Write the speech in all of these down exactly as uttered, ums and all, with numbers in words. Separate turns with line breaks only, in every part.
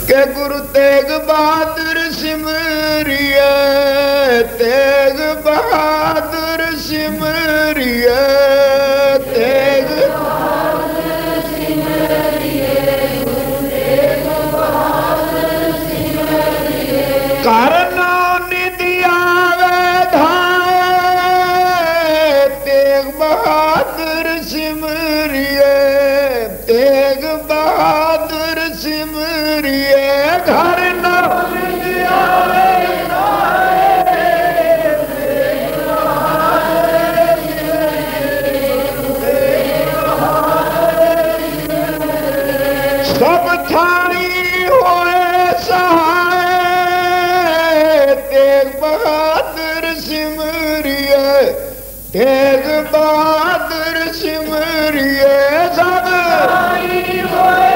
के गुरु तेग बहादुर सिमरिए, तेग बहादुर सिमरिए, तेग बहादुर सिमरिए, गुरु तेग बहादुर सिमरिए। करना निधि आवे धाए, तेग बहादुर सिमरिए, तेग बहादुर सिमरिए। घर न सब थारी होए सहाय, तेग बहादुर सिमरिए, तेग बहादुर सिमरिए। सब थारी होए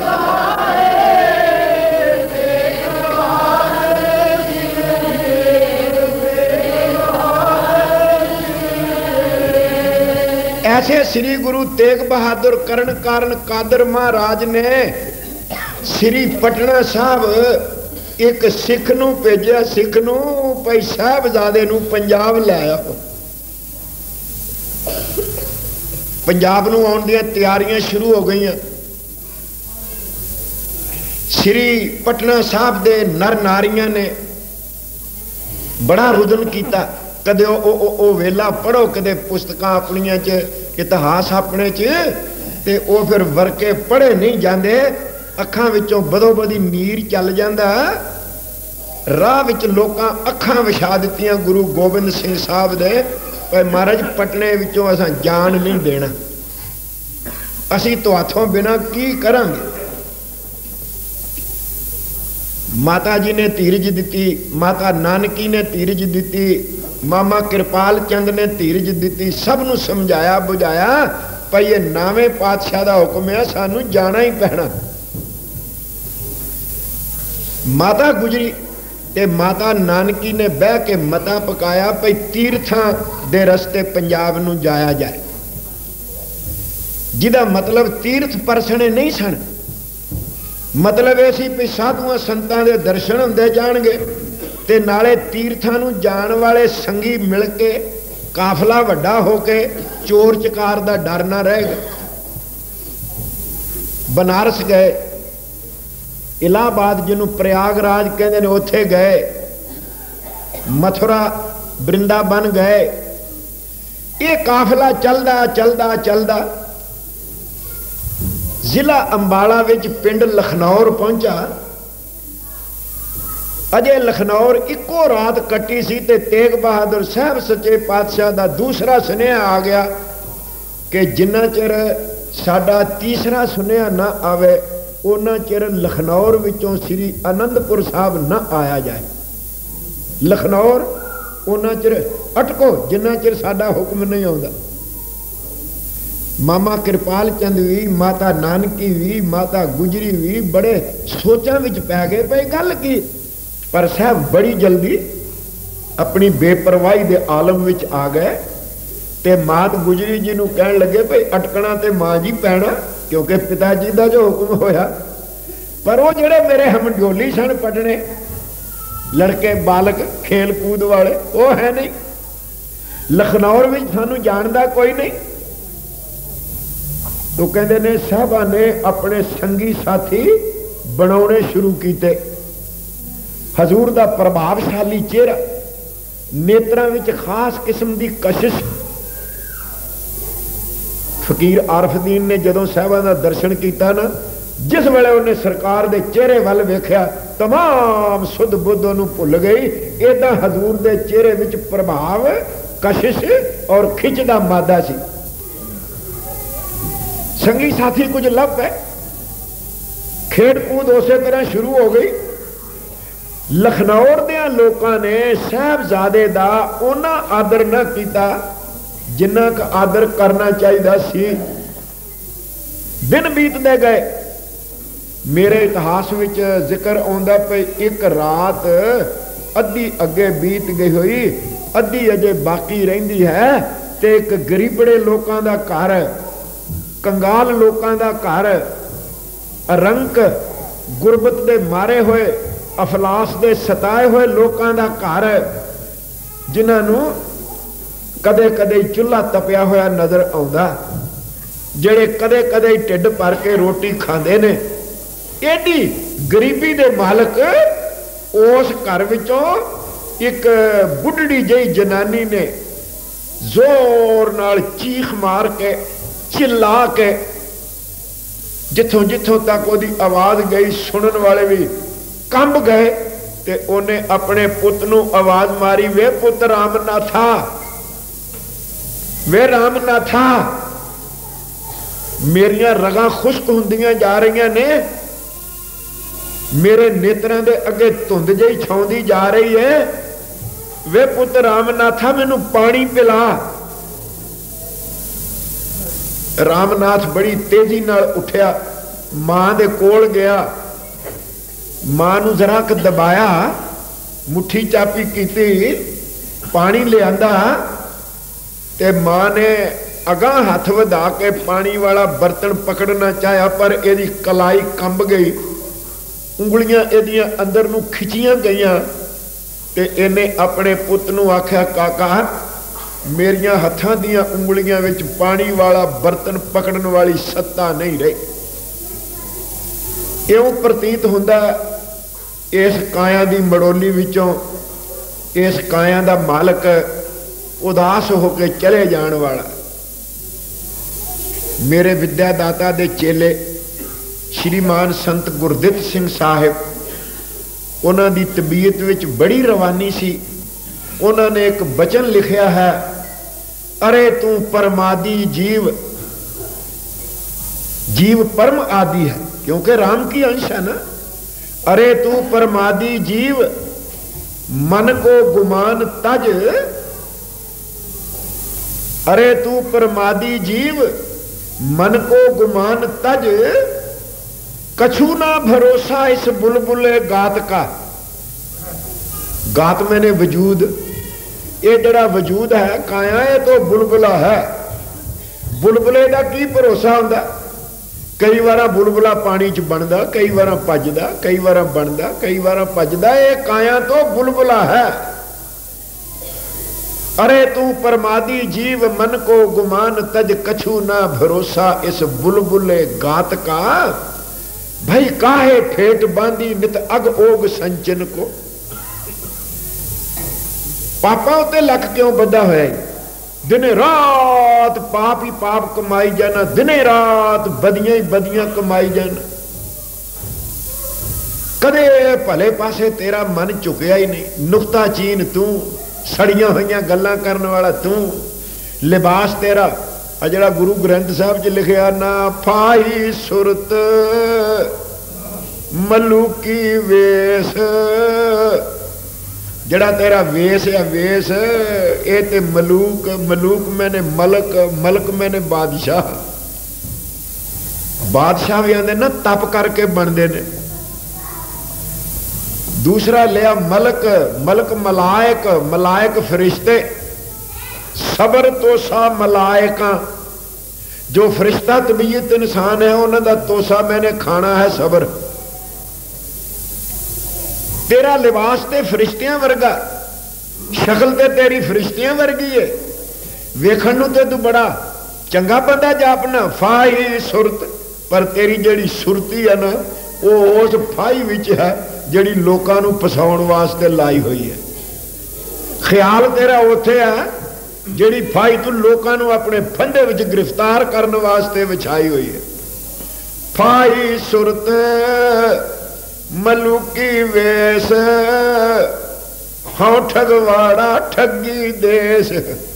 ऐसे श्री गुरु तेग बहादुर करण कारण कादर महाराज ने श्री पटना साहब एक सिख नूं भेजिया, सिख नूं भाई साहबजादे नूं पंजाब ले आओ। पंजाब नूं आउण दीआं तैयारियां शुरू हो गई। श्री पटना साहब दे नर नारियां ने बड़ा रुदन किया। कदे ओ, ओ, ओ, ओ वेला पढ़ो, कदे पुस्तकां अपनियां च, इतिहास अपने च, ते ओ फिर वर्के पढ़े नहीं जाते। अखां विचों बदो बदी नीर चल जांदा। राह विच लोकां अखां विछा दित्तियां गुरु गोबिंद सिंह साहब दे, पर महाराज पटने विचों असां जान नहीं देना, असीं तुहाथों बिना की करांगे। माता जी ने धीरज दित्ती, माता नानकी ने धीरज दित्ती, मामा कृपाल चंद ने धीरज दित्ती। सब नूं समझाया बुझाया भाई ये नावें पातशाह दा हुक्म है, सानू जाना ही पैना। माता गुजरी ते माता नानकी ने बह के मता पकाया भाई तीर्थां दे रस्ते पंजाब नूं जाया जाए, जिहदा मतलब तीर्थ परसने नहीं सन। मतलब ये सी भी साधुआं संतां दे दर्शन हुंदे जाणगे ते नाले तीर्थां नूं जाण वाले संगी मिल के काफला वड्डा होके चोर चकार दा डर ना रहेगा। बनारस गए, इलाहाबाद जिन्हों प्रयागराज कहते हैं उत्थे गए, मथुरा वृंदावन गए। ये काफला चलदा चलदा चलदा जिला अंबाला विच पिंड लखनौर पहुंचा। अजे लखनौर इको रात कटी सी ते तेग बहादुर साहब सच्चे पातशाह दा दूसरा सुनेहा आ गया कि जिन्ना चिर साडा तीसरा सुनेहा ना आवे उन्ना चिर लखनौर विचों श्री आनंदपुर साहब ना आया जाए। लखनौर उन्ना चिर अटको जिन्ना चिर साडा हुक्म नहीं आउंदा। मामा कृपाल चंद भी, माता नानकी भी, माता गुजरी भी बड़े सोचां विच पै गए भाई गल की। पर साहब बड़ी जल्दी अपनी बेपरवाही दे आलम विच आ गए ते मात गुजरी जी नूं कहण लगे भाई अटकना ते मां जी पैना, क्योंकि पिता जी का जो हुक्म होया। पर वो जेड़े मेरे हमडोली सन पटने लड़के बालक खेल कूद वाले वो है नहीं। लखनौर में सानू जानदा कोई नहीं। तो कहते ने साहबा ने अपने संगी साथी बनाने शुरू किए। हजूर दा प्रभावशाली चेहरा, नेत्रां विच खास किस्म की कशिश। फकीर आरफदीन ने जदों साहबा का दर्शन किया ना, जिस वेले उन्हें सरकार के चेहरे वाल वेख्या तमाम सुध बुद्ध उन्होंने भुल गई। इदा हजूर के चेहरे विच प्रभाव, कशिश और खिच का मादा सी। संगी साथी कुछ लभ है, खेड कूद उसे तरह शुरू हो गई। लखनौर दे लोगों ने साहबजादे दा उन्ना आदर न किया जिन्ना क आदर करना चाहिए सी। दिन बीतते गए। मेरे इतिहास विच जिक्र आउंदा पे एक रात अद्धी अगे बीत गई हुई, अद्धी अजे बाकी रहिंदी है। ते एक गरीबड़े लोगों का घर, कंगाल लोगों का घर, रंक गुरबत दे मारे हुए अफलास दे सताए हुए लोगों का घर जिन्होंने कदे कदे चुल्हा तपिया होया नजर आता, जेड़े कदे कदे ढिड भर के रोटी खाते ने। एडी गरीबी दे मालक उस घर विचों एक बुढ़ड़ी जही जनानी ने जोर नाल चीख मार के चिल्ला के, जिथों जिथों तक वो आवाज गई सुनने वाले भी कंब गए, ते उन्हें अपने पुत नूं आवाज मारी, वे पुत रामनाथा, वे रामनाथा, मेरिया रगां खुश्क हुंदियां जा रही ने, मेरे नेत्रां दे अगे धुंध जही छाउंदी जा रही है, वे पुत रामनाथा मैनू पानी पिला। रामनाथ बड़ी तेजी नाल उठिया, मां दे कोल गया, मां नू जरा क दबाया, मुट्ठी चापी की, पानी लियांदा, ते मां ने अगां हथ वधा के पानी वाला बर्तन पकड़ना चाहा, पर इहदी कलाई कंब गई, उंगलियां इहदियां अंदर नू खिंचियां गईयां, ते इन्हें अपने पुत नू आख्या, काका मेरिया हथां दियां उंगलियां विच पानी वाला बर्तन पकड़न वाली सत्ता नहीं रही। इउं प्रतीत हुंदा इस काया दी मड़ोली विचों इस काया दा मालक उदास होके चले जाण वाला। मेरे विद्यादाता दे चेले श्रीमान संत गुरदित सिंह साहिब, उन्हां दी तबीयत विच बड़ी रवानी सी। उन्होंने एक बचन लिखिया है, अरे तू परमादि जीव, जीव परम आदि है, क्योंकि राम की अंश है ना। अरे तू परमादि जीव, मन को गुमान तज, अरे तू परमादि जीव, मन को गुमान तज, कछु ना भरोसा इस बुलबुले गात का। गात मैंने वजूद, ये जड़ा वजूद है काया, ये तो बुलबुला है। बुलबुले का की भरोसा होंदा, कई बार बुलबुला पानी च बनता, कई बार भजदा, कई बार बनता, कई बार भजदा, ये काया तो बुलबुला है। अरे तू परमादि जीव, मन को गुमान तज, कछु ना भरोसा इस बुलबुले गात का। भाई काहे ठेठ बांधी नित अग ओग संचन को। पापा उत्ते लक क्यों बधा होया, दिन रात पाप ही पाप कमाई जाना, दिने रात बदियां ही बदियां कमाई जाना, कदे भले पासे तेरा मन झुकिया ही नहीं। नुक्ता चीन तू, सड़ियां हुई गल्लां करने वाला तू, लिबास तेरा आ जड़ा गुरु ग्रंथ साहब च लिखिया ना, फाही सुरत मलूकी वेश, जड़ा तेरा वेश है वेश, ये ते मलूक, मलूक मैंने मलक, मलक मैंने बादशाह। बादशाह भी आंदे ना तप करके बनते ने। दूसरा लिया मलक, मलक मलायक, मलायक फरिश्ते, सबर तोसा मलायका। जो फरिश्ता तबीयत इंसान है उन्होंने तोसा मैंने खाना है सबर। तेरा लिबास ते फरिश्तियां वर्गा, शक्ल ते तेरी फरिश्तियां वर्गी है, वेखण नूं ते तू बड़ा चंगा बंदा जापना, फाही सुरत, पर तेरी जड़ी सुरती है ना वो उस फाही विच है जड़ी लोकां नूं फसाउण वास्ते लाई हुई है। ख्याल तेरा उत्थे है जड़ी फाही तू लोकां नूं अपने फंदे विच गिरफ्तार करने वास्ते विछाई हुई है। फाही सुरत मलूकी वेश, हाँ ठगवाड़ा ठगी देश।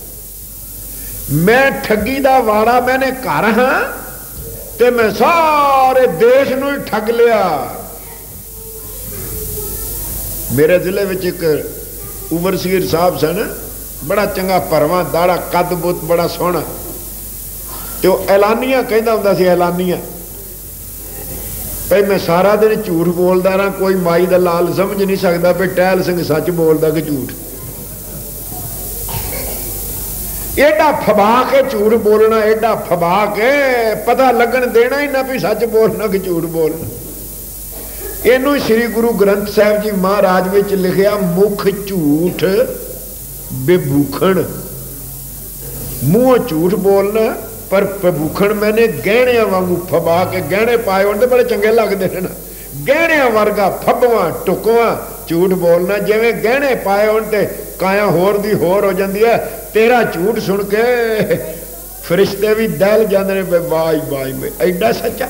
मैं ठगी दा वाड़ा मैंने घर हाँ, ते मैं सारे देश नूं ठग लिया। मेरे जिले विच एक उमरसीर साहब सन, बड़ा चंगा भरवा दाड़ा, कद बुत बड़ा सोहना, तो ऐलानिया कहता हुंदा सी, ऐलानिया भाई मैं सारा दिन झूठ बोलता रहा, कोई माई दा लाल समझ नहीं सकता भी टहल सिंह सच बोलता कि झूठ। एडा फबा के झूठ बोलना, एडा फबा के पता लगन देना ही ना भी सच बोलना कि झूठ बोलना। इनू श्री गुरु ग्रंथ साहिब जी महाराज विच लिखिया, मुख झूठ बेभूखण। मूँह झूठ बोलना पर बेभूखण मैंने गहणिया वांगू फबा के, गहने पाए होने बड़े चंगे लगते हैं ना, गहणिया वर्गा फबवा टुकवा झूठ बोलना। जिवें गहने पाए होने काया होर दी होर हो जाती है। तेरा झूठ सुन के फरिश्ते भी दहल जाते हैं, वाह वाह में एडा सच्चा।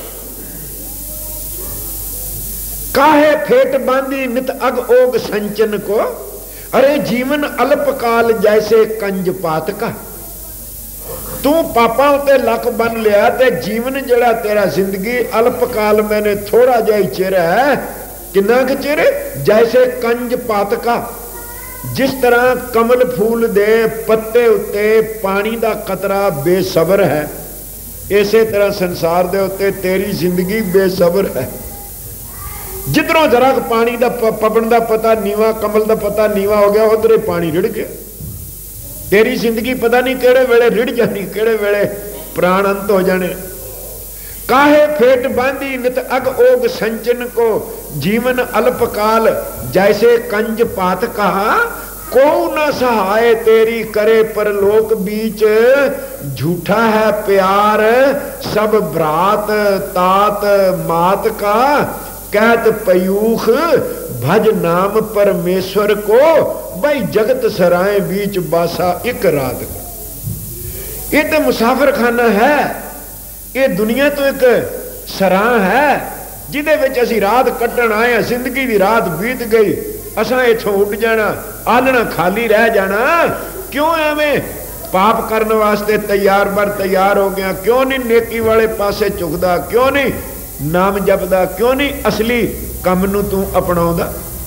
काहे फेट बांधी नित अग ओग संचन को, अरे जीवन अल्पकाल जैसे कंज पात का। तू पापा उत्ते लक बन लिया ते जीवन जड़ा तेरा जिंदगी अल्पकाल मैंने थोड़ा जा चिर है। किन्ना क चिर? जैसे कंज पात का। जिस तरह कमल फूल दे पत्ते उत्ते पानी दा कतरा बेसबर है, इसे तरह संसार दे उत्ते तेरी जिंदगी बेसबर है। जिधरों जरा पानी दा पवन दा पता नीवा, कमल दा पता नीवा हो गया, उधर पानी रिड़ गया। तेरी जिंदगी पता नहीं केड़े वेले रिड़ जानी, केड़े वेले प्राण अंत हो जाने। काहे फेट बांधी नित अग ओग संचन को, जीवन अल्पकाल जैसे कंज पात कहा। को न सहाय तेरी करे परलोक बीच, झूठा है प्यार सब भ्रात तात मात का। कहत पयूख भज नाम परमेश्वर को, भाई जगत सराय बीच बासा एक रात का। ये तो मुसाफिर खाना है, ये दुनिया तो एक सराह है जिदे विच असी रात कट्टण आए हैं। जिंदगी की रात बीत गई, असा इथों उठ जाना, आलना खाली रह जाना। क्यों एवें पाप करने वास्ते तैयार बर तैयार हो गया? क्यों नहीं नेकी वाले पासे झुकदा? क्यों नहीं नाम जपदा? क्यों नहीं असली काम नूं तू अपनाउंदा?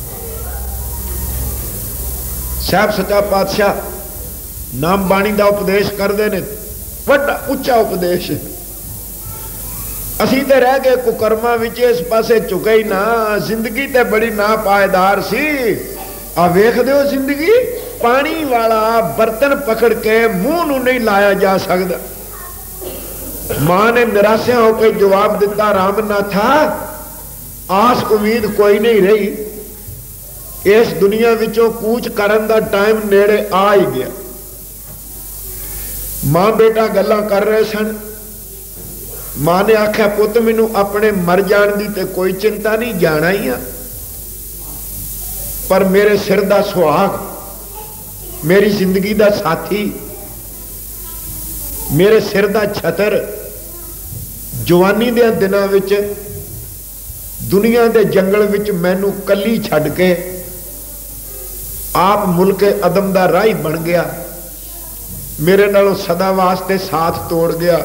साहब सच्चा पातशाह नाम बाणी का उपदेश करते हैं, बड़ा उच्चा उपदेश। असी तो रह गए कुकर्मा विच, इस पासे झुके ही ना। जिंदगी तो बड़ी ना पायदार सी। आ वेख दो जिंदगी, पानी वाला बर्तन पकड़ के मुंह नूं नहीं लाया जा सकता। मां ने निराशा होकर जवाब दिता, राम ना था आस उम्मीद कोई नहीं रही। इस दुनिया विचों कूच करन दा टाइम नेड़े आ ही गया। मां बेटा गल्लां कर रहे सन। मां ने आख्या, पुत मैनू अपने मर जाण दी ते कोई चिंता नहीं, जाना ही आ, पर मेरे सिर दा सुहाग, मेरी जिंदगी दा साथी, मेरे सिर दा छतर, जवानी दे दिनां विच दुनिया दे जंगल विच मैनू कली छड्ड के आप मुल्के अदम दा राही बन गया। मेरे नालों सदा वास्ते साथ तोड़ गया।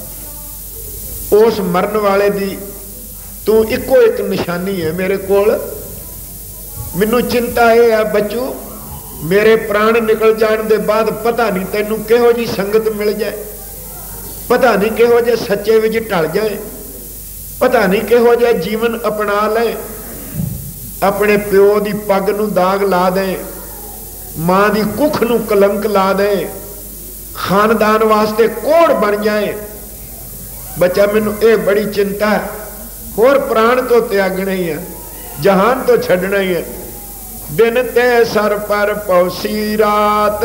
उस मरन वाले दी तू इको एक निशानी है मेरे कोल। मैनू चिंता यह है बच्चू, मेरे प्राण निकल जाने के बाद पता नहीं तेनू किहो जी संगत मिल जाए, पता नहीं किहो जे सच्चे विच ढल जाए, पता नहीं किहो जे जीवन अपना ले। अपने प्यो की पग नूं दाग ला दे, मां की कुख नूं कलंक ला दे, खानदान वास्ते कोड़ बन जाए। बच्चा मैनू ये बड़ी चिंता है। होर प्राण तो त्यागना ही है, जहान तो छड्डना ही है। दिन ते सर पर पौसी रात,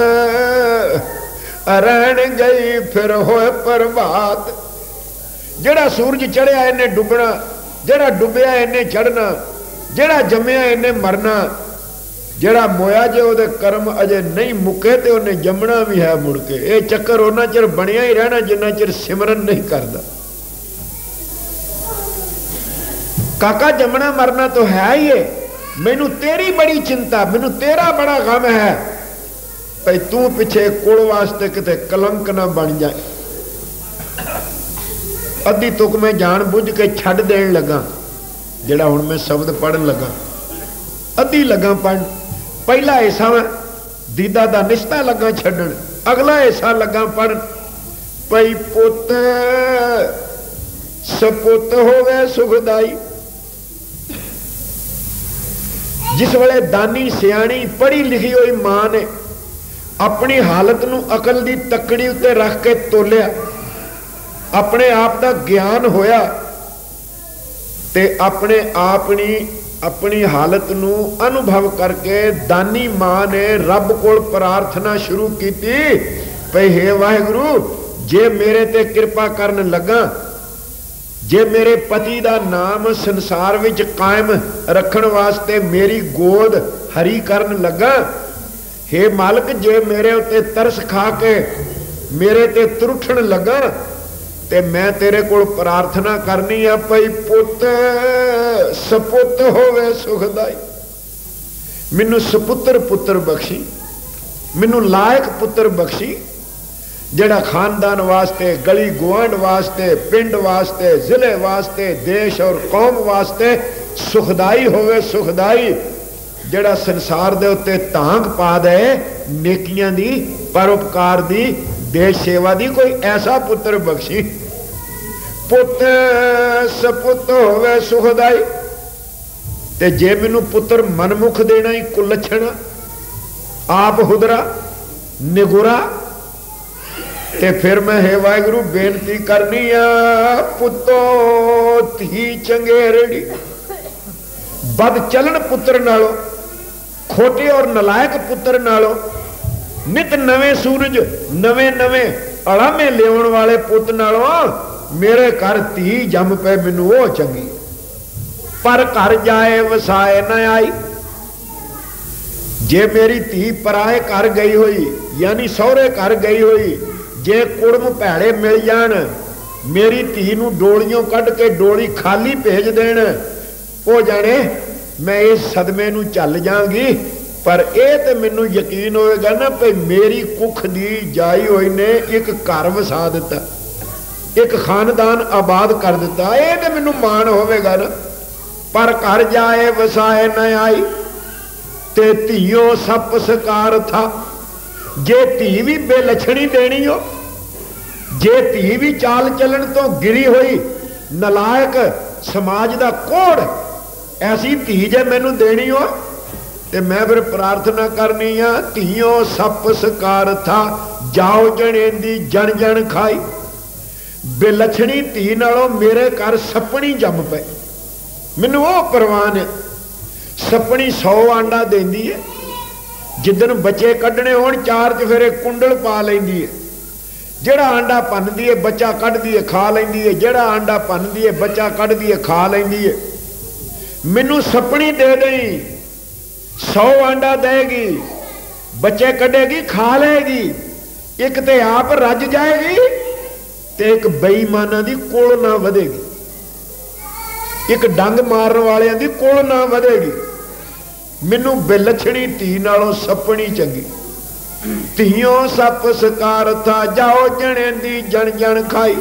रहन गई फिर होए प्रभात। जेड़ा सूरज चढ़िया इन्हें डुबना, जेड़ा डुबिया इन्हें चढ़ना, जेड़ा जमया इन्हें मरना, जेड़ा मोया जे उहदे कर्म अजे नहीं मुके ते उन्हें जमना भी है मुड़ के। ये चक्कर उन्ना चिर बनिया ही रहना जिन्ना चिर सिमरन नहीं करता। काका जमना मरना तो है ही है। मैनू तेरी बड़ी चिंता, मैनू तेरा बड़ा गम है भाई तू पिछे कुल वास्ते किते कलंक ना बन जाए। अद्धी तुक मैं जान बुझ के छड्ड देन लगा, जेड़ा हुण मैं शब्द पढ़न लगा अद्धी लगा पढ़। पहला हिस्सा मैं दीदा दा निश्ता लगा छड्डण, अगला हिस्सा लगा पढ़। पई पुत सपुत होवे सुखदाई। जिस वेले दानी सियाणी पढ़ी लिखी हुई मां ने अपनी हालत नूं अकल दी तकड़ी उत्ते रख के तोलिया, अपने आप का ज्ञान होया, ते अपने अपनी अपनी हालत नू अनुभव करके दानी मां ने रब कोल प्रार्थना शुरू की पे हे वाहिगुरु जे मेरे ते कृपा करन लगा, जे मेरे पति का नाम संसार विच कायम रखण वास्ते मेरी गोद हरी करन लगा, हे मालिक जे मेरे उत्ते तरस खा के मेरे ते त्रुठण लगा ते मैं तेरे कोल प्रार्थना करनी है पई पुत सपुत होवे सुखदाई, मैनू सपुत्र पुत्र बख्शी, मैनू लायक पुत्र बख्शी जड़ा खानदान वास्ते, गली गुआंढ वास्ते, पिंड वास्ते, जिले वास्ते, देश और कौम वास्ते सुखदाई होवे सुखदाई, जड़ा संसार दे उत्ते तांग पा दे नेकियां दी, परोपकार दी, देश सेवा दी, कोई ऐसा पुत्र बख्शी। पुत सपुत होवे सुखदाई, ते जे मैनू पुत्र मनमुख देना ही कुलछण आप हुदरा निगुरा, ते फिर मैं हे वाहिगुरु बेनती करनी आ पुत्तो धी चंगेरड़ी, बद चलन पुत्र नालों, खोटे और नलायक पुत्र नालों, नित नवे सूरज नवे नवे अड़ामे लेवन वाले पुत नालों मेरे घर धी जम पे मैनू वो चंगी, पर घर जाए वसाए न आई। जे मेरी धी पराए घर गई हुई यानी सौरे घर गई हुई, जे कुड़म भैड़े मिल जान, मेरी धी नू डोलियों कढ़ के डोली खाली भेज देन, हो जाने मैं इस सदमे नू चल जाऊंगी, पर यह तो मैनू यकीन होएगा ना भाई मेरी कुख दी जाई हुई ने एक घर वसा दिता, एक खानदान आबाद कर दिता, ये तो मैनू मान होवेगा ना। पर घर जाए वसाए न आई ते धीओ सप सकार था, जे धी भी बेलछणी देनी हो, जे धी भी चाल चलन तो गिरी हुई नलायक समाज का कोड़, ऐसी धी जे मैनू देनी हो ते मैं फिर प्रार्थना करनी आ धीओ सप सकार था, जाओ जनेंदी जन जन खाई, बेलछणी धी नालों मेरे घर सपनी जम पे, मैनू वो परवान है। सपनी सौ आंडा देंदी है, जिदन बच्चे कढ़ने होण चार चफेरे कुंडल पा लेंदी है, जेड़ा आंडा भनदी है बच्चा कढ़दी है खा लेंदी है, जेड़ा आंडा भनदी है बच्चा कढ़दी है खा लेंदी है। मैनू सपनी दे देई, सौ आंडा देगी, बच्चे कढ़ेगी खा लेगी, एक ते आप रज जाएगी ते एक बेईमाना दी कोल ना वधेगी, एक डंग मारन वालियां दी कोल ना वधेगी। मैनू बेलछणी धी नालों सपनी चंगी, धीओ सप सकार था, जाओ जने दी जन जन खाई।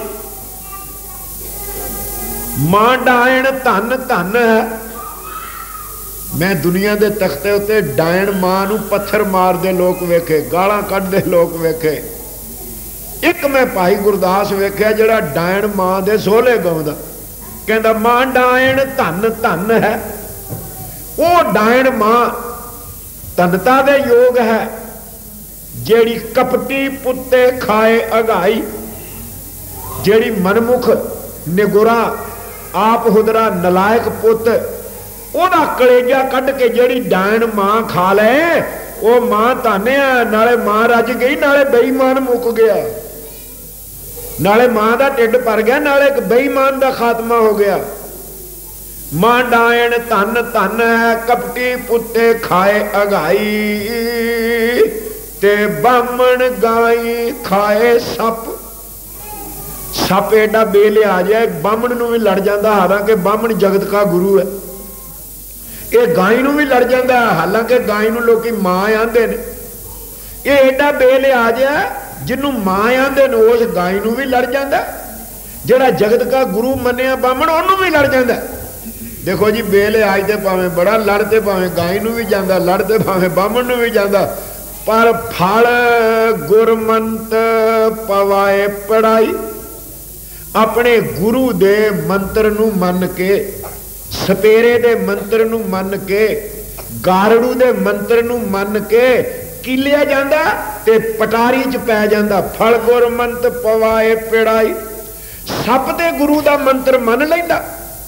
मां डायन धन धन है, मैं दुनिया के तख्ते उत्ते डायन मां नू पत्थर मारदे लोग वेखे, गालां कढ़दे लोग वेखे। एक मैं भाई गुरदास वेख्या जिहड़ा डायन मां दे सोहले गाउंदा, कहंदा मां डायन धन धन है, वो डायन मां धनता दे योग है, जेड़ी कपटी पुत्ते खाए अगाई, जेड़ी मनमुख निगुरा आप हुदरा नलायक पुत ओदा कलेजा कढ़ के जेड़ी डायन मां खा ले, वो मां ताने नाले मां रज गई, नाले बेईमान मुक गया, नाले मां दा ढिड भर गया, नाले एक बेईमान दा खात्मा हो गया। मां डायन धन धन है, कपटी पुत्ते खाए अगाई, ते बामण गाई खाए सप। सप एडा बेलिहाज है, बामण नूं भी लड़ जाता, हालांकि बामण जगत का गुरु है। ये गाय नूं भी लड़ जाता, हालांकि गाय नूं लोकी मां आंदे ने। ये एडा बेलिहाज है, जिन्हों मां आंदे ने उस गाय नूं भी लड़ जाता, जिहड़ा जगत का गुरु मन्निया बामण उहनूं भी लड़ जाता। देखो जी बेलिहाज ते भावें बड़ा लड़ते, भावें गाय नूं भी जाता लड़ते, भावें बामण नूं भी जाता, पर फल गुरमंत पवाए पढ़ाई। अपने गुरु दे मंत्र नूं मन के, सपेरे दे मंत्र नूं मन के, गारड़ू दे मंत्र नूं मन के किलिया जांदा ते पटारी च पै जांदा। फल गुरमंत पवाए पढ़ाई। सप दे गुरु दा मंत्र मन लैंदा,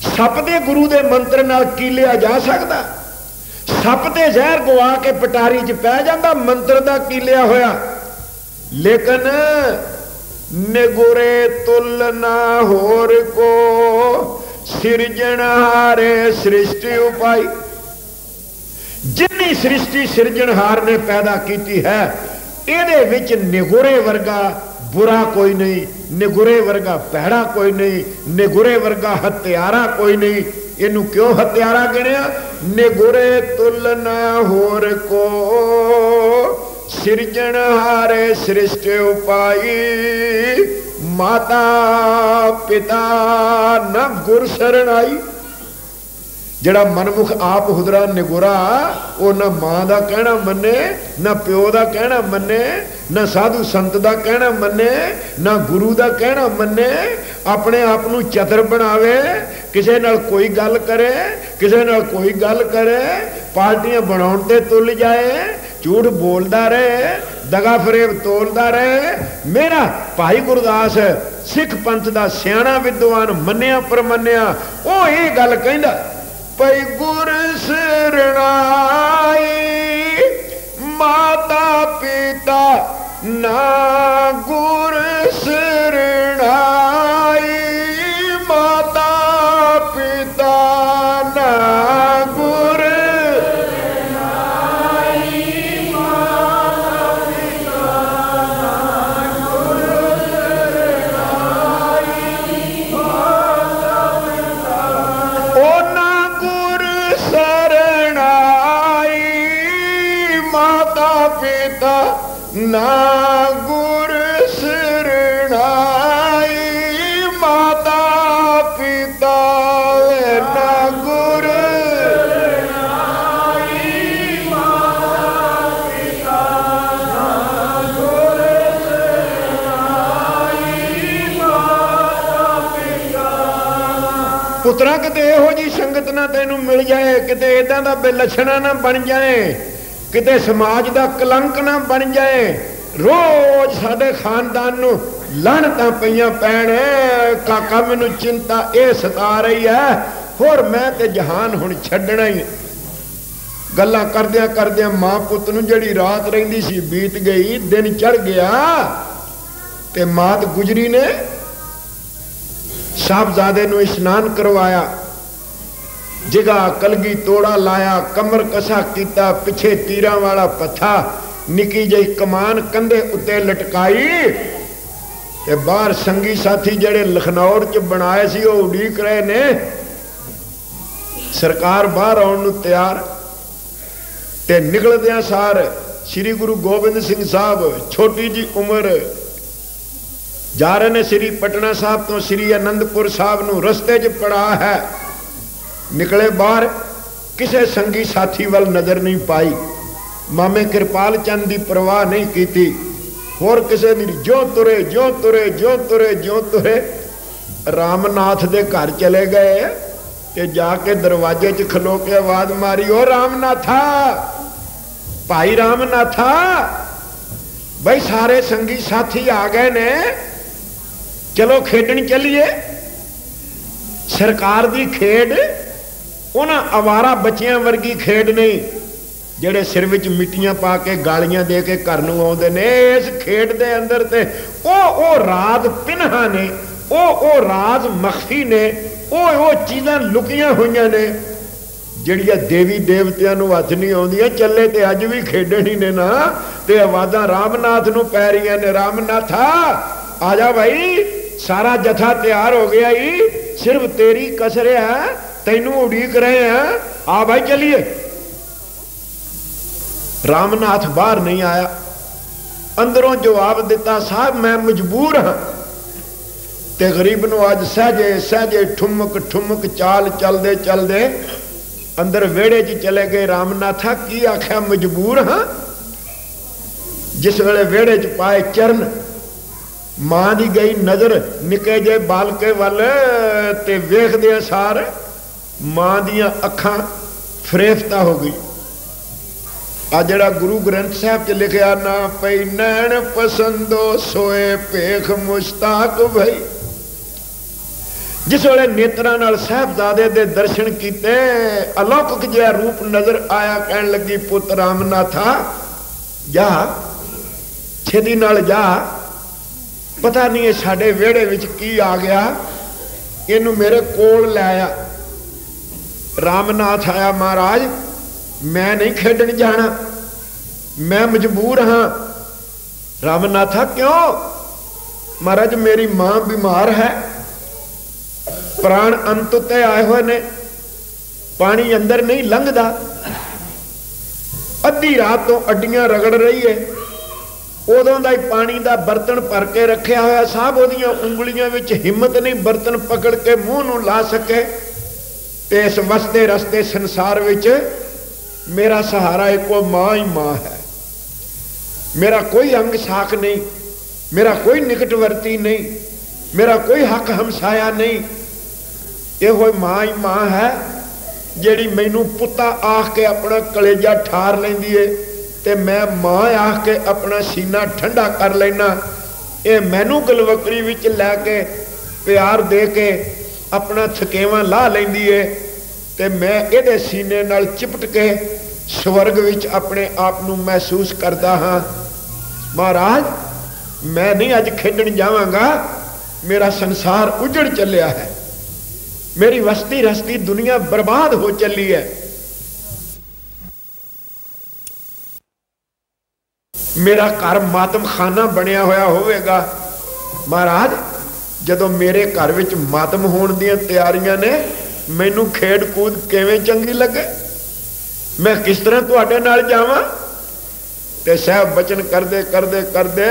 सप दे गुरु दे मंत्र नाल कीलिया जा सकता? सप ते जहर गवा के पटारी च पै जांदा, मंत्र दा कीलिया होया। लेकिन निगुरे तुल ना होर को सिरजनहारे सृष्टि उपाई। जिन्नी सृष्टि सिरजनहार ने पैदा की है, इहदे विच निगुरे वर्गा बुरा कोई नहीं, निगुरे वर्गा भैड़ा कोई नहीं, निगुरे वर्गा हत्यारा कोई नहीं। इनू क्यों हत्यारा गिणिया? निगुरे तुल ना होर को सिरजनहारे सृष्टि उपाई। माता पिता न गुर शरण आई। जड़ा मनमुख आप हुदरा निगुरा, वो ना मां दा कहना मन्ने, ना प्यो दा कहना मन्ने, ना साधु संत दा कहना मन्ने, ना गुरु दा कहना मन्ने। अपने आप नू चतर बनावे, किसे नाल कोई गल करे, किसे नाल कोई गल करे, पार्टियां बनाउण ते तुल जाए, झूठ बोलदा रहे, दगा फरेब तोलदा रहे। मेरा भाई गुरदास सिख पंथ दा सियाणा विद्वान मन्निया परमन्निया, वो ये गल कहंदा पई गुर शरणाई। माता पिता ना गुर शरणाई। माता पिता ना गुर ना गुर शरणाई। माता पिता ना गुर शरणाई। माता पिता ना गुर शरणाई। माता पिता। पुत्रा किते इहो जी संगत ना तैनू मिल जाए, किते इदां दा बेलछना ना बन जाए, किते समाज का कलंक ना बन जाए। रोज साडे खानदान नू लानतां पईयां पैण, काका मैनू चिंता ये सता रही है, होर मैं ते जहान हुण छड्डना ही। गल्लां करदियां करदियां मां पुत नू जिहड़ी रात रहिंदी सी बीत गई, दिन चढ़ गया ते मात गुजरी ने साहबजादे नू इशनान करवाया, जिगा कलगी तोड़ा लाया, कमर कसा किया, पिछे तीरां वाला पत्था, निकी जी कमान कंधे उत्ते लटकाई ते बाहर संगी साथी जड़े लखनौर च बनाए सी वो उड़ीक रहे ने। सरकार बाहर आउण नूं तैयार ते निकलदियां सार श्री गुरु गोबिंद सिंह साहब छोटी जी उम्र जा रहे ने श्री पटना साहब तो श्री आनंदपुर साहब नूं रस्ते च पड़ा है। निकले बाहर, किसे संगी साथी वाल नजर नहीं पाई, मामे कृपाल चंद की परवाह नहीं की थी, होर किसे दी जो तुरे जो तुरे जो तुरे जो तुरे रामनाथ दे घर चले गए ते जाके दरवाजे च खलो के आवाज मारी, ओ रामनाथा, भाई रामनाथा, भाई सारे संगी साथी आ गए ने, चलो खेडन चलिए। सरकार दी खेड उन्हां आवारा बच्चियां वर्गी खेड नहीं जेड़े सिर विच मिट्टियां पा के गालियां दे के घर नूं आउंदे ने। इस खेड दे अंदर ते ओ ओ राज पिन्हा ने, ओ ओ राज मखफी ने, ओ ओ चीज़ां लुकियां होईयां ने जिहड़ियां देवी देवतियां नूं हथ नहीं आउंदियां। चले ते अज भी खेडण ही ने ना, ते आवाज़ां रामनाथ नूं पै रहीआं ने, रामनाथा आ जा भाई, सारा जथा तैयार हो गया ही, सिर्फ तेरी कसर है, तैनू उड़ीक रहे हैं, आ भाई चलिए। रामनाथ बाहर नहीं आया, अंदरों जवाब दिता, साहब मैं मजबूर हाँ। ते गरीब नूं अज सहजे सहजे ठुमक ठुमक चाल चलदे चलदे अंदर वेड़े च चले गए। रामनाथा की आख्या मजबूर हाँ। जिस वेले वेड़े च पाए चरण, मां दी गई नजर निके जे बालके वाल ते वेखदे सार मां दियां अखां फरेफता हो गई। आ जड़ा गुरु ग्रंथ साहब च लिखिया ना, पई नैन पसंदो सोए पेख मुश्ताक भई, जिस वेले नेत्रां नाल साहबजादे दे दर्शन कीते, अलौकिक जिहा रूप नजर आया। कहन लगी पुत रामनाथा जा छेती नाल जा, पता नहीं है साडे वेड़े विच की आ गया, इनू मेरे कोल लै आ। रामनाथ आया, महाराज मैं नहीं खेडन जाना, मैं मजबूर हाँ। रामनाथा क्यों? महाराज मेरी मां बीमार है, प्राण अंत ते आए हुए ने, पानी अंदर नहीं लंघदा, अद्धी रात तो अड्डियां रगड़ रही है, उदों का ही पानी का बर्तन भर के रखा होया। साहब ओदियां उंगलियां विच हिम्मत नहीं बर्तन पकड़ के मूँह नूं ला सके। ते इस वसते रसते संसार विच मेरा सहारा एको मां ही मां है, मेरा कोई अंग साख नहीं, मेरा कोई निकटवर्ती नहीं, मेरा कोई हक हमसाया नहीं। ये मां ही मां है जिहड़ी मैनू पुत्ता आख के अपना कलेजा ठार लैंदी है, ते मैं मां आख के अपना सीना ठंडा कर लेना। ये मैनू गलवकड़ी विच लैके प्यार दे के अपना थकेवा ला लैंदी है, ते मैं इहदे सीने नाल चिपट के स्वर्ग विच अपने आप नू महसूस करता हाँ। महाराज मैं नहीं अज खेडन जावांगा, मेरा संसार उजड़ चलिया है, मेरी वस्ती रस्ती दुनिया बर्बाद हो चली है। मेरा घर मातम खाना बनया होया होवेगा। महाराज जदों मेरे घर विच मातम होण दीयां तैयारियां ने, मैनू खेड कूद किवें चंगी लगे, मैं किस तरह तुहाडे नाल जावां? ते साहब बचन करदे करदे करदे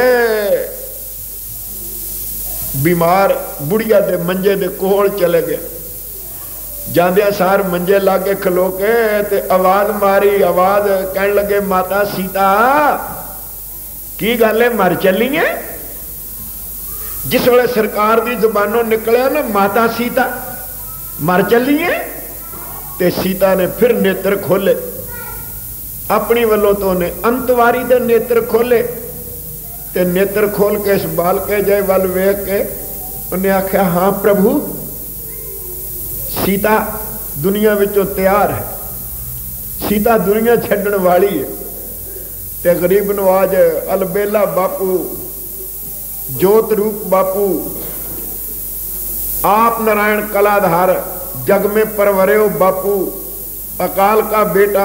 बीमार बुढ़िया दे मंजे दे कोल चले गए। जांदिया सार मंजे लागे खलो के ते आवाज मारी, आवाज कहन लगे माता सीता की गल है, मर चली है? जिस वेले सरकार दी जुबानों निकलिया ना माता सीता मर चली है, ते सीता ने फिर नेत्र खोले अपनी वलों, तो ने अंतवारी दे नेत्र खोले, ते नेत्र खोल के इस बाल के जय वल वेख के उन्हें आख्या हाँ प्रभु सीता दुनिया विचों तैयार है, सीता दुनिया छड्डण वाली है। ते गरीब नवाज अलबेला बापू, जोत रूप बापू, आप नारायण कलाधार, जग में परवरियो बापू, अकाल का बेटा,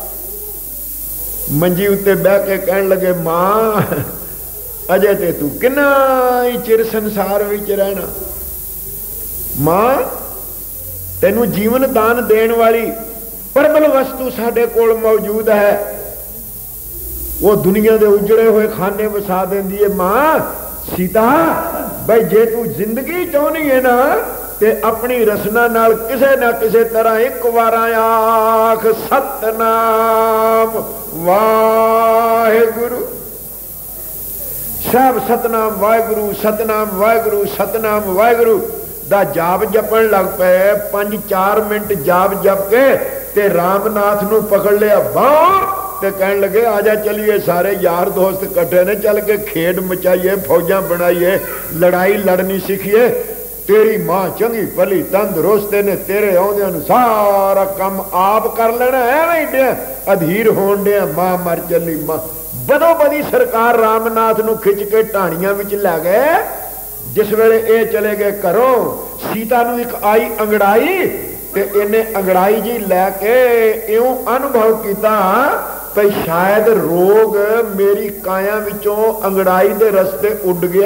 मंजी उत्ते बह के कहन लगे मां अजे ते तू किन्ना ही चिर संसार विच रहना, मां तेनू जीवन दान देण वाली प्रबल वस्तु साडे कोल मौजूद है, वो दुनिया दे उजड़े हुए खाने वसा देंदी है। मां सीता भाई जे तू जिंदगी चाहनी है ना, ते अपनी रसना नाल किसे ना किसे तरह एक बार आख सतनाम वाहेगुरु, सब सतनाम वाहेगुरु सतनाम वाहेगुरु सतनाम वाहेगुरु दा जाप जपन लग पे। पंज चार मिनट जाप जप के ते रामनाथ नू पकड़ लिया बाहर, ते कहन लगे आजा चलिए सारे यार दोस्त इकट्ठे ने, चल के खेड मचाइए, फौजा बनाइए, लड़ाई लड़नी सीखिए। तेरी मां चंगी भली तंदुरुस्त ने, तेरे आउंदियां नूं सारा काम आप कर लेना, एवें ही अधीर होण दे मां मर चली। मां बदो बदी सरकार रामनाथ नूं खिच के ढाणियां विच लै गए। जिस वेले ये चले गए घरों, सीता नूं एक आई अंगड़ाई, ते इन्हें अंगड़ाई जी लैके इउं अनुभव किया कि शायद रोग मेरी काया विचों अंगड़ाई दे रस्ते उड़ गया।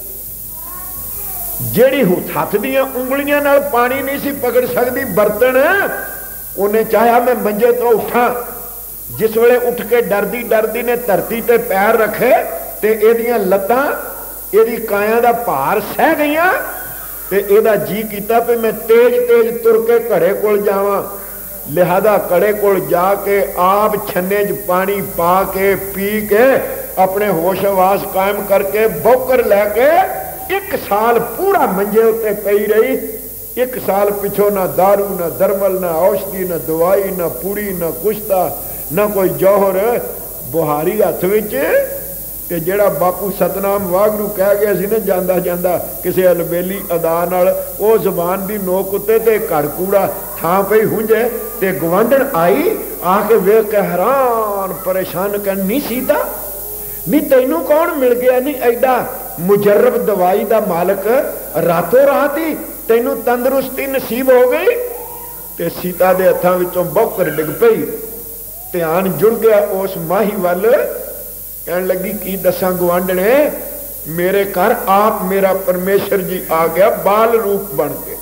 जेड़ी हथ दियां उंगलियां नाल पानी नहीं सी पकड़ सकती बर्तन, उन्हें चाहा मैं मंजे तो उठा। जिस वेले उठ के डरदी डरदी ने धरती ते पैर रखे, ते एदियां लत्तां एदी काया दा भार सह गईयां, ते एदा जी कीता कि मैं तेज तेज तुर के घड़े कोल जावां। लिहाजा घड़े कोल जाके आप छन्ने च पानी पा के पी के अपने होश आवास कायम करके बौकर लैके एक साल पूरा मंजे उत्ते पई रही। एक साल पिछों ना दारू ना दरमल ना औषधि ना दवाई ना पूरी ना कुश्ता ना कोई जौहर, बुहारी हथ विच ਤੇ ਜਿਹੜਾ ਬਾਪੂ ਸਤਨਾਮ ਵਾਹਿਗੁਰੂ ਕਹਿ ਗਿਆ ਸੀ ਨਾ ਜਾਂਦਾ ਜਾਂਦਾ ਕਿਸੇ ਅਲਬੇਲੀ ਅਦਾ ਨਾਲ, ਉਹ ਜ਼ਬਾਨ ਦੀ ਨੋਕ ਉੱਤੇ ਤੇ ਘੜ ਕੂੜਾ ਥਾਂ ਪਈ ਹੁੰਝੇ ਤੇ ਗਵਾਂਢਣ ਆਈ ਆ ਕੇ ਵੇਖ ਕੇ ਹੈਰਾਨ ਪਰੇਸ਼ਾਨ ਕਰਨ, ਨਹੀਂ ਸੀਤਾ ਨਹੀਂ ਤੈਨੂੰ ਕੌਣ ਮਿਲ ਗਿਆ, ਨਹੀਂ ਐਡਾ ਮੁਜਰਬ ਦਵਾਈ ਦਾ ਮਾਲਕ ਰਾਤੋਂ ਰਾਤ ਹੀ ਤੈਨੂੰ ਤੰਦਰੁਸਤੀ ਨਸੀਬ ਹੋ ਗਈ। ਤੇ ਸੀਤਾ ਦੇ ਹੱਥਾਂ ਵਿੱਚੋਂ ਬੌਕਰ ਡਿੱਗ ਪਈ, ਧਿਆਨ ਜੁੜ ਗਿਆ ਉਸ ਮਾਹੀ ਵੱਲ, ਕਹਿਣ ਲੱਗੀ ਕੀ ਦੱਸਾਂ ਗਵਾਂਢਣੇ, ਮੇਰੇ ਘਰ ਆਪ ਮੇਰਾ ਪਰਮੇਸ਼ਰ ਜੀ ਆ ਗਿਆ ਬਾਲ ਰੂਪ ਬਣ ਕੇ,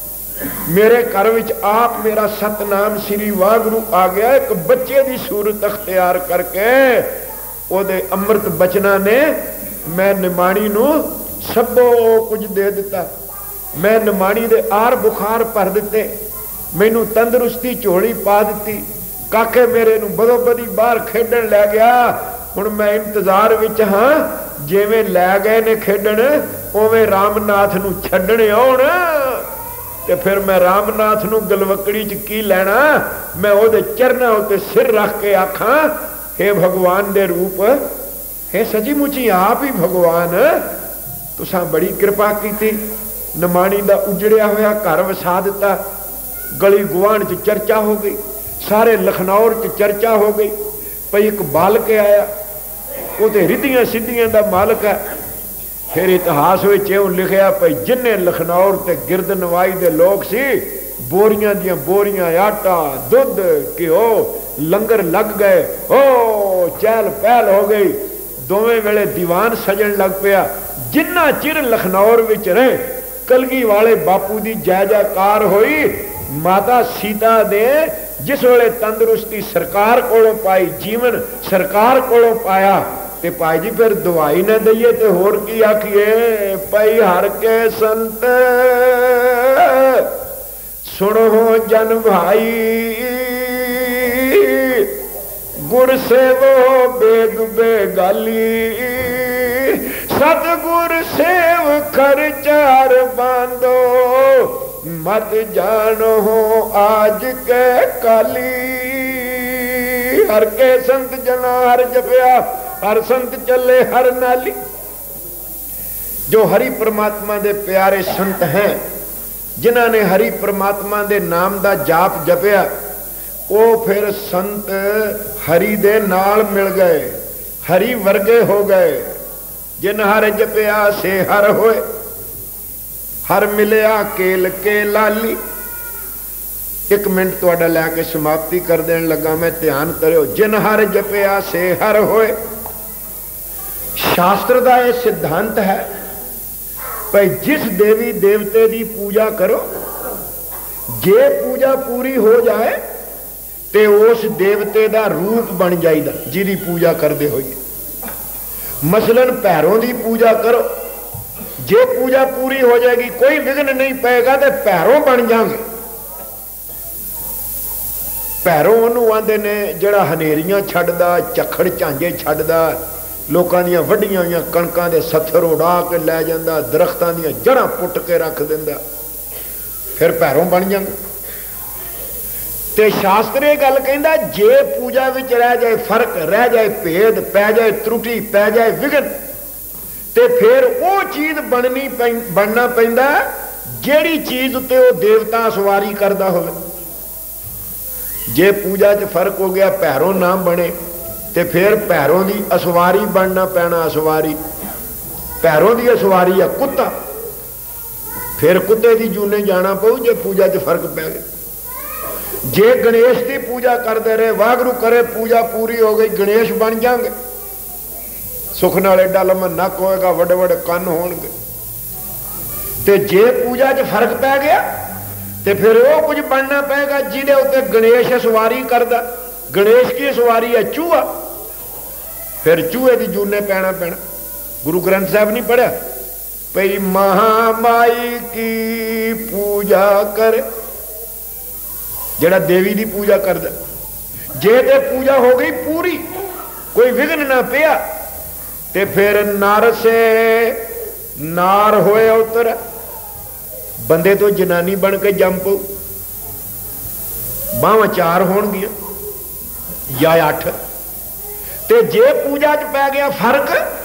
ਮੇਰੇ ਘਰ ਵਿੱਚ ਆਪ ਮੇਰਾ ਸਤਨਾਮ ਸ੍ਰੀ ਵਾਹਿਗੁਰੂ ਆ ਗਿਆ ਇੱਕ ਬੱਚੇ ਦੀ ਸੂਰਤ ਅਖਤਿਆਰ ਕਰਕੇ। ਉਹਦੇ ਅੰਮ੍ਰਿਤ ਬਚਨਾਂ ਨੇ ਮੈਂ ਨਿਮਾਣੀ ਨੂੰ ਸਭੋ ਕੁਝ ਦੇ ਦਿੱਤਾ, ਮੈਂ ਨਿਮਾਣੀ ਦੇ ਆਰ ਬੁਖਾਰ ਭਰ ਦਿੱਤੇ, ਮੈਨੂੰ ਤੰਦਰੁਸਤੀ ਝੋਲੀ ਪਾ ਦਿੱਤੀ, ਕਾਕੇ ਮੇਰੇ ਨੂੰ ਬਦੋ ਬਦੀ ਬਾਹਰ ਖੇਡਣ ਲੈ ਗਿਆ। ਹੁਣ ਮੈਂ ਇੰਤਜ਼ਾਰ ਵਿੱਚ ਹਾਂ, ਜਿਵੇਂ ਲੈ ਗਏ ਨੇ ਖੇਡਣ ਉਵੇਂ ਰਾਮਨਾਥ ਨੂੰ ਛੱਡਣ ਆਉਣ, ਤੇ ਫਿਰ ਮੈਂ ਰਾਮਨਾਥ ਨੂੰ ਗਲਵਕੜੀ 'ਚ ਕੀ ਲੈਣਾ, ਮੈਂ ਉਹਦੇ ਚਰਨਾਂ ਉੱਤੇ ਸਿਰ ਰੱਖ ਕੇ ਆਖਾਂ हे भगवान दे रूप, हे सची मुची आप ही भगवान, तुसां बड़ी कृपा की, निमाणी दा उजड़िया होया घर वसा दिता, गली गुआढ़ च चर्चा हो गई, सारे लखनौर च चर्चा हो गई, भाई एक बालक आया वो तो रिद्धियां सिद्धियां दा मालक है। फिर इतिहास में इउं लिखिया भाई जिन्ने लखनौर ते गिरद नवाई दे लोग सी, बोरियां दियां बोरियां आटा दुध घ्यो लंगर लग गए, ओ चहल पहल हो गई, दोवें वेले दीवान सजन लग पिया। जिन्ना चिर लखनौर विच रहे कलगी वाले बापू दी जय जयकार हुई, माता सीता दे जिस वेले तंदुरुस्ती सरकार कोलों पाई, जीवन सरकार कोलों पाया, ते भाई जी फिर दवाई न दईए ते होर की आखिए, पई हर के संत सुनो जन भाई, गुर से वो बेग बेगाली, सतगुर सेव खरचार बांधो, मत जानो आज के काली। हर के संत जना हर जपया, हर संत चले हर नाली। जो हरि परमात्मा दे प्यारे संत हैं, जिन्हां ने हरि परमात्मा दे नाम दा जाप जपया, वो फिर संत हरि दे नाल मिल गए, हरि वर्गे हो गए। जिन हर जपया से हर होए, हर मिलया केल के लाली। एक मिनट तुहाडा लैके समाप्ति कर देन लगा मैं, ध्यान करियो। जिन हर जपया से हर होए, शास्त्र का यह सिद्धांत है भाई जिस देवी देवते की पूजा करो, जे पूजा पूरी हो जाए ते उस देवते का रूप बन जाएगा जिहदी पूजा करते होइए। मसलन भैरों की पूजा करो, जे पूजा पूरी हो जाएगी कोई विघ्न नहीं पेगा तो भैरों बन जाएंगे। भैरों उन्होंने आंदे ने जिहड़ा हनेरियां छड्डदा, झक्खड़ झांजे छड्डदा, लोकां दियां वड्डियां होईयां कणकां दे सत्थर उड़ा के लै जांदा, दरख्तां दियां जड़ां पुट के रख दिंदा, फिर भैरों बन जाएंगे। ते शास्त्र ये गल कहंदा जे पूजा विच रह जाए फर्क, रह जाए भेद, पै जाए त्रुटि, पै जाए विघन, ते फिर वो चीज बननी बनना पैंदा जिहड़ी चीज उत्ते वो देवता सवारी करदा होवे। जे पूजा च फर्क हो गया, भैरों ना बने, ते फिर भैरों की असवारी बनना पैना। असवारी भैरों की असवारी है कुत्ता, फिर कुत्ते की जूने जाना पऊ जे पूजा च फर्क पै गया। जे गणेश की पूजा करते रहे, वाहगुरू करे पूजा पूरी हो गई, गणेश बन जाएंगे। सुख नाल एडा लम्मा नक होएगा, वड्डे वड्डे कन्न होणगे। ते जे पूजा च फर्क पै गया ते फिर वो कुछ बनना पेगा जिहदे उत्ते गणेश सवारी करदा। गणेश की सवारी है चूहा, फिर चूहे की जूने पैना पैना। गुरु ग्रंथ साहब नहीं पढ़िया भई महामाई की पूजा करे, जेड़ा देवी की पूजा करदा। जे ते पूजा हो गई पूरी, कोई विघ्न ना पिया, ते फिर नर से नार होए उतर, बंदे तो जनानी बन के जम पऊ। बावां चार होणगियां या अठ, ते जे पूजा च पै गया फर्क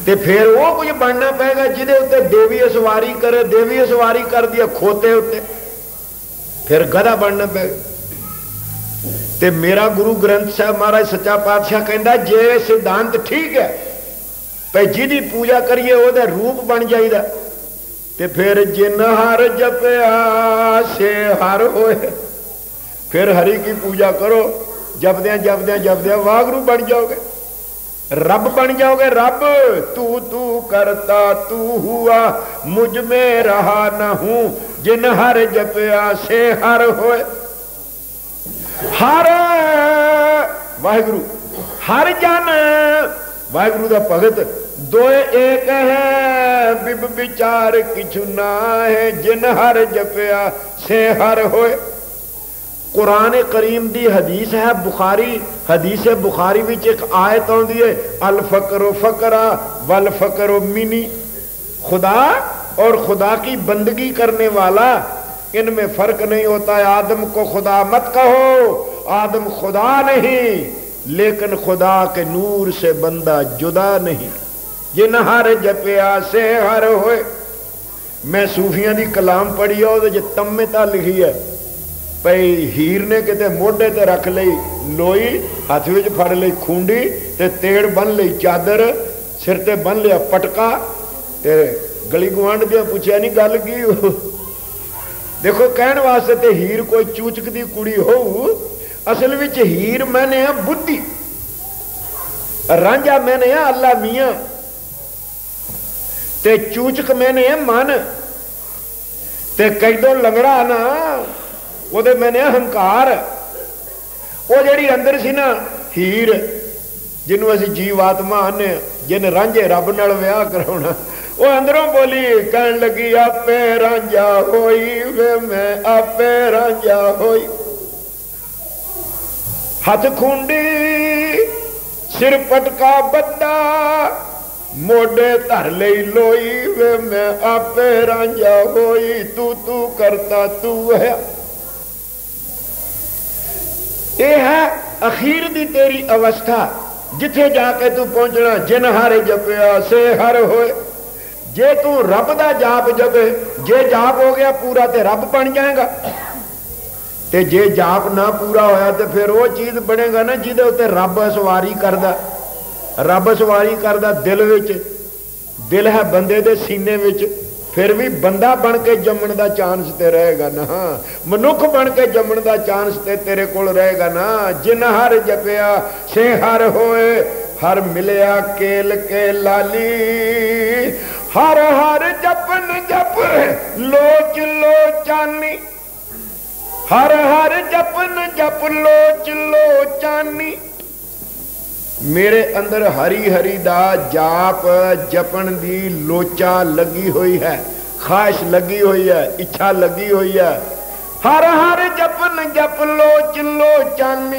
ते फिर वो कुछ बनना पेगा जिदे उत्ते देवी सवारी करे, देवी सवारी कर दिया खोते उत्ते, फिर गधा बनना पेगा। ते मेरा गुरु ग्रंथ साहब महाराज सच्चा पातशाह कहता जे सिद्धांत ठीक है भाई जिदी पूजा करिए ओदा रूप बन जाइदा, ते फिर जिन हर जपया से हर होए, फिर हरि की पूजा करो, जपद्या जपद्या जपद्या वाहगुरु बन जाओगे, रब बन जाओगे। रब तू तू करता तू हुआ, मुझ में रहा न हूं, जिन हर जपया से हर होए। हर वाहिगुरु हर जन वाहिगुरु दा भगत दोए एक है, बिब विचार किछु ना है, जिन हर जपया से हर होए। कुरान करीम दी हदीस है बुखारी, हदीस बुखारी विच एक आयत आउंदी है, अल फकरो फकरा वल फकरो मिनी, खुदा और खुदा की बंदगी करने वाला इनमें फर्क नहीं होता है। आदम को खुदा मत कहो, आदम खुदा नहीं, लेकिन खुदा के नूर से बंदा जुदा नहीं, जिन हर जपया से हर होए। मैं सूफियां दी कलाम पढ़ी है, उहदे च तम्मेता लिखी है भाई हीर ने किते मोढे ते रख लई लोई, हाथ विच फड़ लई खूंडी, ते तेड़ बन लई चादर, सिर ते बन लिया पटका, ते गली गुआंढ दिया पूछया नहीं गल की हो। देखो कहने वास्ते ते हीर कोई चूचक दी कुड़ी हो, असल विच हीर मैंने है बुद्धि, रांझा मैंने है अल्लाह मियां, ते चूचक मैंने है मन, ते कैदो लंगड़ा ना ਉਹਦੇ मैंने हंकार। वो जड़ी अंदर सी ना हीर, जिन्हों असी जीवात्मा आने, जिन रांझे रब नाल विआह कराउणा, वो अंदरों बोली कहन लगी आपे रांझा होई वे मैं आपे रांझा होई। हथ खूंडी सिर पटका बद्दा, मोडे धर लई लोई वे मैं आपे रांझा होई, तू तू करता तू है। यह है अखीर दी तेरी अवस्था, जिथे जाके तू पहुंचना, जिन हर जपया से हर होए। जे तू रब दा जाप जपे, जे जाप हो गया पूरा ते रब बन जाएगा, ते जे जाप ना पूरा होया तो फिर वो चीज बनेगा ना जिदे उत्ते रब सवारी करदा। रब सवारी करदा दिल विच, दिल है बंदे दे सीने विच, फिर भी बंदा बन के जमन का चांस ते रहेगा ना, मनुख बन के जमन का चांस ते तेरे कोल रहेगा ना। जिन हर जपया से हर होए, हर मिलया केल के लाली, हर हर जपन जप लोच लोचानी, हर हर जपन जप लोच लोचानी। मेरे अंदर हरी हरी दा जाप जपन दी लोचा लगी हुई है, ख्वाहिश लगी हुई है, इच्छा लगी हुई है। हर हर जपन जप लोच लोचानी,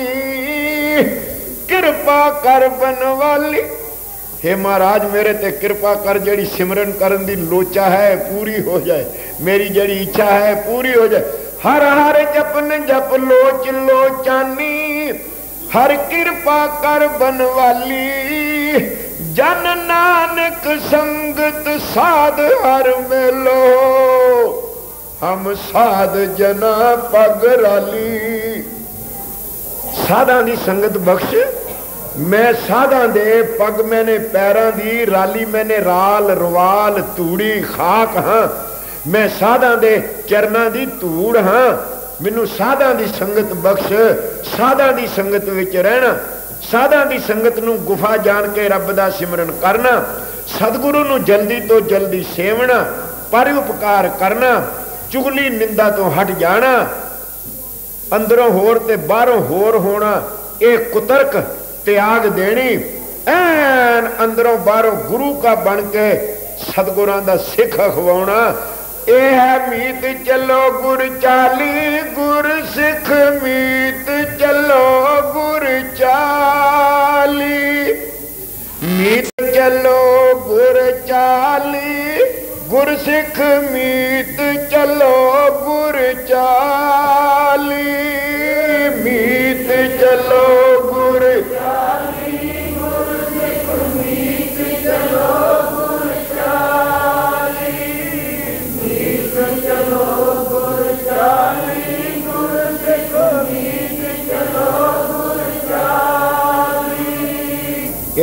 कृपा कर बनवाली। हे महाराज मेरे ते कृपा कर, जड़ी सिमरन करन दी लोचा है पूरी हो जाए, मेरी जड़ी इच्छा है पूरी हो जाए। हर हर जपन जप लोच लोचानी, हर कृपा कर बनवाली। जन नानक संगत साध हर मेलो, हम साध जना पग राली। साधा दी संगत बख्श, मैं साधा दे पग मैंने पैरां दी राली, मैंने राल रवाल तूड़ी खाक हाँ, मैं साधा दे चरना दी धूड़ हाँ। मैनू साधा दी संगत बख्श, साधा दी संगत विच रहना, साधा दी संगत नू गुफा जान के रब दा सिमरन करना, सतगुरु नू जल्दी तो जल्दी सेवना, परोपकार करना, चुगली निंदा तो हट जाना, अंदरों होर ते बाहरों होर होना, एक कुतर्क त्याग देनी, ऐन अंदरों बाहरों गुरु का बन के सतगुरां दा सिख अखवाउणा। ए है मीत चलो गुर चाली, गुर सिख मीत चलो गुर चाली, मीत चलो गुर चाली, गुर सिख मीत चलो गुर चाली, मीत चलो गुर चाली, गुर सिख मीत चलो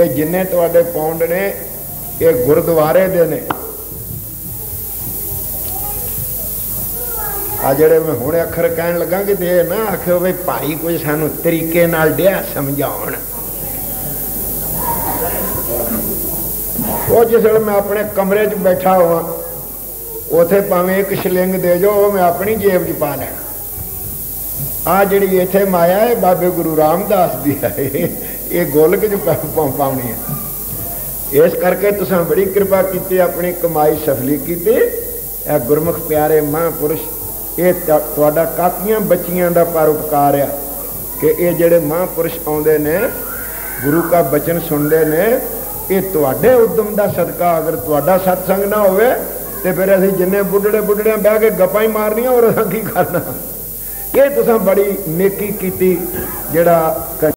ये जिन्ने तुहाडे पौंड ने ये गुरुद्वारे दे ने। आ जेड़े मैं हुणे अखर कहन लगा कि ते ना आखियो बई भाई कोई सानू तरीके नाल डिया समझाउण। वो जिस मैं अपने कमरे च बैठा हुआ उथे भावें एक शिलिंग दे जो मैं अपनी जेब च पा लेना। आ जिहड़ी इत्थे माया है बाबे गुरु रामदास दी है, ये गोलक च पाउणी है। इस करके तुसां बड़ी कृपा की, अपनी कमाई सफली की। गुरमुख प्यारे महापुरुष ये तुहाडा काकियां बच्चियां दा परोपकार है कि ये जिहड़े महापुरुष आउंदे ने गुरु का बचन सुनते ने, ये तुहाडे उद्यम का सदका। अगर तुहाडा सत्संग ना होवे तो फिर असीं जिन्ने बुढ़ड़े बुढ़ड़ियां बह के गप्पां ही मारनियां और असां की करना। ये तुसां बड़ी नेकी कीती जिहड़ा